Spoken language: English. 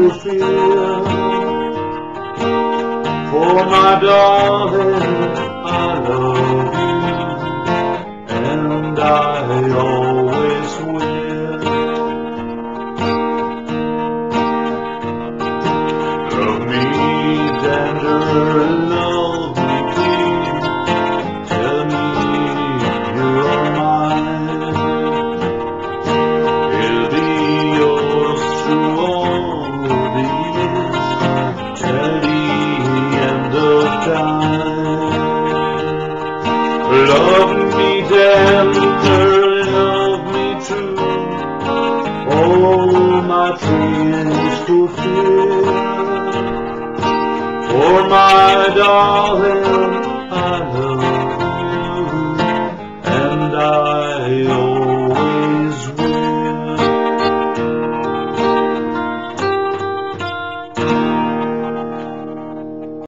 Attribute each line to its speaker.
Speaker 1: fulfill. For my darling, I love you, and I always will. Love me tender, love me clean, tell me you're mine. It'll be yours through all the years, till the end of time. Love me tender, love me true, all my dreams fulfill. For my darling,